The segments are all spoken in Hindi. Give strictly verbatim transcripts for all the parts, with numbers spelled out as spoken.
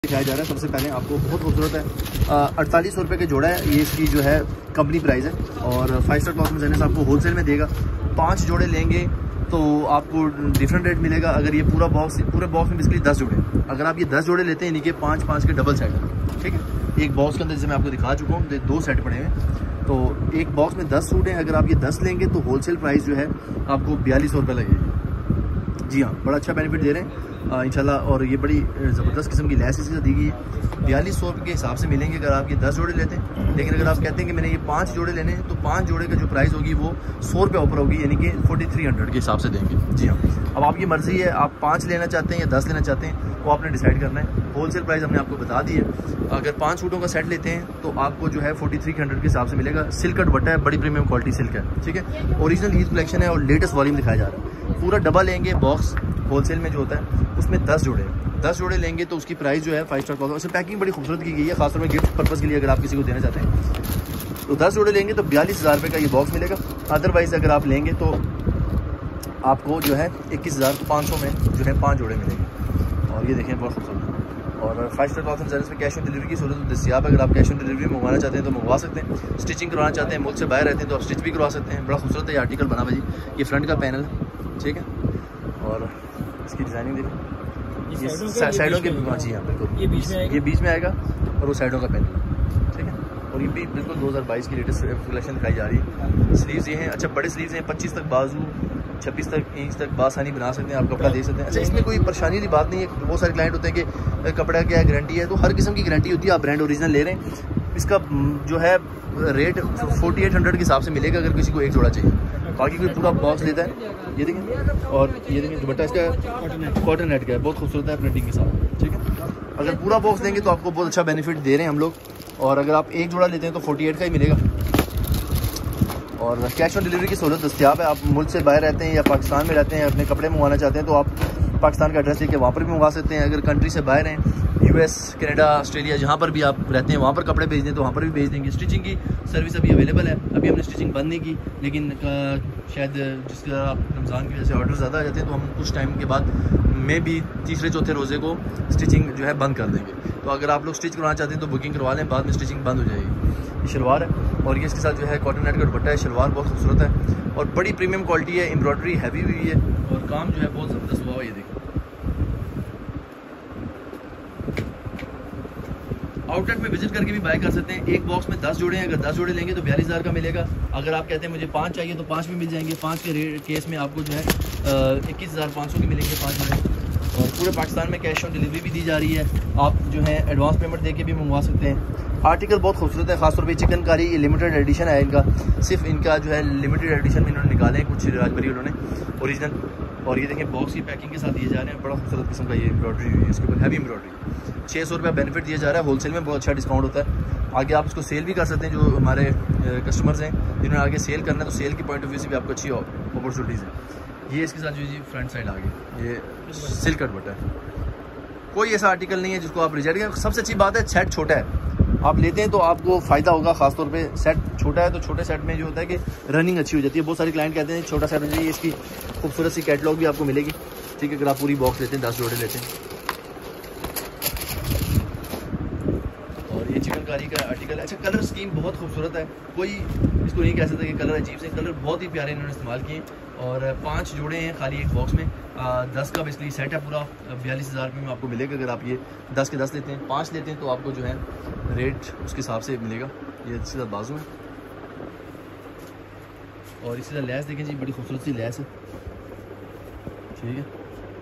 दिखाया जा रहा है। सबसे पहले आपको बहुत खूबसूरत है, अड़तालीस सौ रुपये का जोड़ा है, ये इसकी जो है कंपनी प्राइस है। और फाइव स्टार क्लॉथ में आपको होलसेल में देगा। पाँच जोड़े लेंगे तो आपको डिफरेंट रेट मिलेगा। अगर ये पूरा बॉक्स पूरे बॉक्स में बेसिकली दस जोड़े, अगर आप ये दस जोड़े लेते हैं, यानी कि पाँच पाँच के डबल सेट, ठीक है। एक बॉक्स के अंदर जैसे मैं आपको दिखा चुका हूँ, दो सेट पड़े हैं, तो एक बॉक्स में दस सूट हैं। अगर आप ये दस लेंगे तो होलसेल प्राइस जो है आपको बयालीस सौ रुपये लगेगी। जी हाँ, बड़ा अच्छा बेनिफिट दे रहे हैं इंशाल्लाह। और ये बड़ी ज़बरदस्त किस्म की लैस इसके साथ दी गई है। बयालीस सौ रुपये के हिसाब से मिलेंगे अगर आप ये दस जोड़े लेते हैं। लेकिन अगर आप कहते हैं कि मैंने ये पाँच जोड़े लेने हैं, तो पाँच जोड़े का जो प्राइस होगी वो सौ रुपये ऊपर होगी, यानी कि फोर्टी थ्री हंड्रेड के हिसाब से देंगे। जी हाँ, अब आपकी मर्ज़ी है, आप पाँच लेना चाहते हैं या दस लेना चाहते हैं, वो आपने डिसाइड करना है। होलसेल प्राइस हमने आपको बता दी है। अगर पाँच सूटों का सेट लेते हैं तो आपको जो है फोर्टी थ्री हंड्रेड के हिसाब से मिलेगा। सिल्क का दुपट्टा है, बड़ी प्रीमियम क्वालिटी सिल्क है, ठीक है। ओरिजिनल ईद कलेक्शन है और लेटेस्ट वॉल्यूम दिखाया जा रहा है। पूरा डब्बा लेंगे, बॉक्स होलसेल में जो होता है उसमें दस जोड़े दस जोड़े लेंगे तो उसकी प्राइस जो है फाइव स्टार क्लॉथ। उसमें पैकिंग बड़ी खूबसूरत की गई है, खासतौर में गिफ्ट पर्पज़ के लिए अगर आप किसी को देना चाहते हैं। तो दस जोड़े लेंगे तो बयालीस हज़ार रुपये का ये बॉक्स मिलेगा। अदरवाइज़ अगर आप लेंगे तो आपको जो है इक्कीस हज़ार पाँच सौ में जो है पाँच जोड़े मिलेंगे। और ये देखें, बहुत खूबसूरत। और five star cloth and service में कैश ऑन डिलीवरी की सहूलत दस्तियाब है। अगर आप कैश ऑन डिलीवरी मंगवाना चाहते हैं तो मंगवा सकते हैं। स्टिचिंग करवाना चाहते हैं, मुल्क से बाहर रहते हैं, तो आप स्टिच भी करवा सकते हैं। बड़ा खूबसूरत है ये आर्टिकल बना हुआ जी। ये फ्रंट का पैनल, ठीक है, और इसकी डिज़ाइनिंग देखिए, ये साइडों के, जी हाँ बिल्कुल, ये बीच में ये बीच में आएगा और वो साइडों का पैनल, ठीक है। और ये भी बिल्कुल दो हज़ार बाईस की लेटेस्ट कलेक्शन दिखाई जा रही है। स्लीव्स ये हैं, अच्छा बड़े स्लीव्स हैं, पच्चीस तक बाजू, छब्बीस तक इंच तक बासानी बना सकते हैं, आप कपड़ा दे सकते हैं। अच्छा, इसमें कोई परेशानी वाली बात नहीं है। बहुत सारे क्लाइंट होते हैं कि कपड़ा क्या गारंटी है, तो हर किस्म की गारंटी होती है। आप ब्रांड ओरिजिनल ले रहे हैं, इसका जो है रेट फोर्टी एट हंड्रेड के हिसाब से मिलेगा अगर किसी को एक जोड़ा चाहिए। बाकी कोई पूरा बॉक्स लेता है, ये देखें, और ये देखें दुपट्टा इसका कॉटन नेट का है, बहुत खूबसूरत है प्रिंटिंग के साथ, ठीक है। अगर पूरा बॉक्स लेंगे तो आपको बहुत अच्छा बेनिफिट दे रहे हैं हम लोग। और अगर आप एक जोड़ा लेते हैं तो फोर्टी एट का ही मिलेगा। और कैश ऑन डिलीवरी की सहूलत दस्तियाब है। आप मुल्क से बाहर रहते हैं या पाकिस्तान में रहते हैं, अपने कपड़े मंगवाना चाहते हैं, तो आप पाकिस्तान का एड्रेस लेके वहाँ पर भी मंगवा सकते हैं। अगर कंट्री से बाहर हैं, यूएस, कनाडा, ऑस्ट्रेलिया, जहाँ पर भी आप रहते हैं वहाँ पर कपड़े भेज दें तो वहाँ पर भी भेज देंगे। स्टिचिंग की सर्विस अभी अवेलेबल है। अभी हमने स्टिचिंग बंद नहीं की, लेकिन शायद जिसका रमज़ान की वजह से ऑर्डर ज़्यादा आ जाते हैं तो हम कुछ टाइम के बाद में भी तीसरे चौथे रोज़े को स्टिचिंग जो है बंद कर देंगे। तो अगर आप लोग स्टिच करवाना चाहते हैं तो बुकिंग करवा लें, बाद में स्टिचिंग बंद हो जाएगी। ये शलवार है और ये इसके साथ जो है कॉटन नेट का दुपट्टा है। शलवार बहुत खूबसूरत है और बड़ी प्रीमियम क्वालिटी है, एम्ब्रॉयडरी हैवी हुई है और काम जो है बहुत ज़बरदस्त हुआ है। ये देखिए, आउटलेट में विजिट करके भी बाय कर सकते हैं। एक बॉक्स में दस जोड़े हैं, अगर दस जोड़े लेंगे तो बयालीस हज़ार का मिलेगा। अगर आप कहते हैं मुझे पाँच चाहिए तो पाँच भी मिल जाएंगे। पाँच के रेट केस में आपको जो है इक्कीस हज़ार पाँच सौ के मिलेंगे पाँच जोड़े। और पूरे पाकिस्तान में कैश ऑन डिलीवरी भी दी जा रही है। आप जो है एडवांस पेमेंट देके भी मंगवा सकते हैं। आर्टिकल बहुत खूबसूरत है, खासतौर पर चिकनकारी, ये लिमिटेड एडिशन है इनका। सिर्फ इनका जो है लिमिटेड एडिशन में इन्होंने निकाले हैं कुछ राजबरी उन्होंने ओरिजिनल। और ये देखें, बॉक्स की पैकिंग के साथ दिए जा रहे हैं। बड़ा खूबसूरत किस्म का ये एम्ब्रॉयडरी हुई है, इसके ऊपर हैवी एम्ब्रॉयडरी। छः सौ रुपये बेनिफिट दिया जा रहा है। होलसेल में बहुत अच्छा डिस्काउंट होता है। आगे आप इसको सेल भी कर सकते हैं। जो हमारे कस्टमर्स हैं जिन्होंने आगे सेल करना है, तो सेल की पॉइंट ऑफ व्यू से भी आपको अच्छी अपॉर्चुनिटीज़ है। ये इसके साथ जो जी फ्रंट साइड आ गई, ये सिल्क का दुपट्टा है। कोई ऐसा आर्टिकल नहीं है जिसको आप रिजेक्ट करें। सबसे अच्छी बात है, सेट छोटा है, आप लेते हैं तो आपको फ़ायदा होगा। खासतौर पे सेट छोटा है तो छोटे सेट में जो होता है कि रनिंग अच्छी हो जाती है। बहुत सारे क्लाइंट कहते हैं छोटा सेट हो जाइए, इसकी खूबसूरत सी कैटलॉग भी आपको मिलेगी, ठीक है, अगर आप पूरी बॉक्स लेते हैं, दस जोड़े लेते हैं। और ये चिकनकारी का आर्टिकल है। अच्छा, कलर स्कीम बहुत खूबसूरत है, कोई इसको नहीं कह सकता कि कलर अजीब से। कलर बहुत ही प्यारे इन्होंने इस्तेमाल किए। और पाँच जोड़े हैं खाली एक बॉक्स में। आ, दस का बेसिकली सेट है पूरा, बयालीस हज़ार रुपये में आपको मिलेगा। अगर आप ये दस के दस लेते हैं, पाँच लेते हैं तो आपको जो है रेट उसके हिसाब से मिलेगा। ये इसके साथ बाजू है और इसी तरह लैस देखें जी, बड़ी खूबसूरत सी लैस है, ठीक है।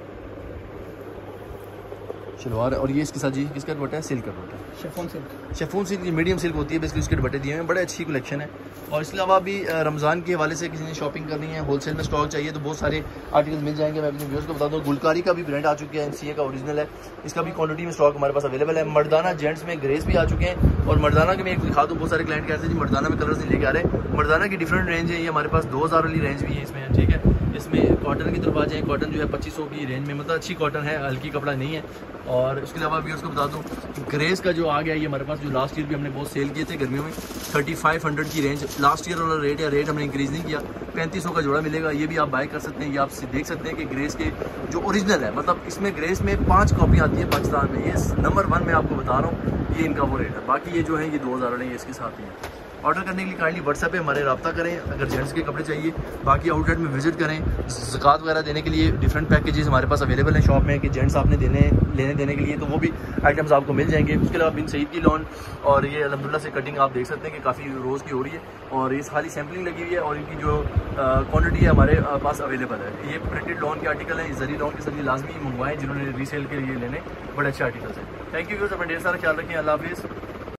शलवार है और ये इसके साथ जी किसका दुपट्टा है, सिल्क का दुपट्टा है, chiffon silk. Chiffon silk medium silk होती है, बेसिकली उसके दुपट्टे दिए हैं। बड़े अच्छी कलेक्शन है। और इसके अलावा भी रमज़ान के हवाले से किसी ने शॉपिंग करनी है, होलसेल में स्टॉक चाहिए, तो बहुत सारे आर्टिकल मिल जाएंगे। मैं अपने व्यूअर्स को बता दूँ, गुलकारी का भी ब्रांड आ चुका है, एमसीए का ओरिजिनल है। इसका भी क्वांटिटी में स्टॉक हमारे पास अवेलेबल है। मर्दाना जेंट्स में ग्रेस भी आ चुके हैं। और मर्दाना के मैं एक दिखा दूँ, बहुत सारे क्लाइंट कहते हैं जी मर्दाना में कलर्स नहीं लेके आ रहे। मर्दाना की डिफरेंट रेंज है। ये हमारे पास दो हज़ार वाली रेंज भी है इसमें, ठीक है। इसमें कॉटन की तरफ आ जाएँ, कॉटन जो है पच्चीस सौ की रेंज में, मतलब अच्छी कॉटन है, हल्की कपड़ा नहीं है। और इसके अलावा व्यूअर्स को बता दूँ ग्रेस का जो आ गया ये हमारे पास, जो लास्ट ईयर भी हमने बहुत सेल किए थे गर्मियों में, थर्टी फाइव हंड्रेड की रेंज लास्ट ईयर वाला रेट है, रेट हमने इंक्रीज़ नहीं किया, पैंतीस सौ का जोड़ा मिलेगा। ये भी आप बाय कर सकते हैं। ये आप देख सकते हैं कि ग्रेस के जो ओरिजिनल है, मतलब इसमें ग्रेस में पाँच कॉपी आती है पाकिस्तान में, ये नंबर वन में आपको बता रहा हूँ, ये इनका वो रेट है। बाकी ये जो है ये दो हज़ार वाले ये इसके साथ ही है। ऑर्डर करने के लिए काइंडली व्हाट्सएप पे हमारे रब्ता करें अगर जेंट्स के कपड़े चाहिए। बाकी आउटलेट में विजिट करें। ज़कात वगैरह देने के लिए डिफरेंट पैकेजेस हमारे पास अवेलेबल हैं शॉप में कि जेंट्स आपने देने लेने देने के लिए, तो वो भी आइटम्स आपको मिल जाएंगे। उसके अलावा बिन सईद की लॉन और ये अल्हम्दुलिल्लाह से कटिंग आप देख सकते हैं कि काफ़ी रोज़ की हो रही है और ये खाली सैम्पलिंग लगी हुई है और इनकी जो क्वान्टिटी है हमारे पास अवेलेबल है। ये प्रिंटेड लॉन के आर्टिकल हैं, जरी लॉन के सभी लाजमी मंगवाएं जिन्होंने रीसेल के लिए लेने, बड़े अच्छे आर्टिकल्स हैं। थैंक यू व्यूअर्स, अपना ढेर सारा ख्याल रखें। अल्लाह हाफिज़।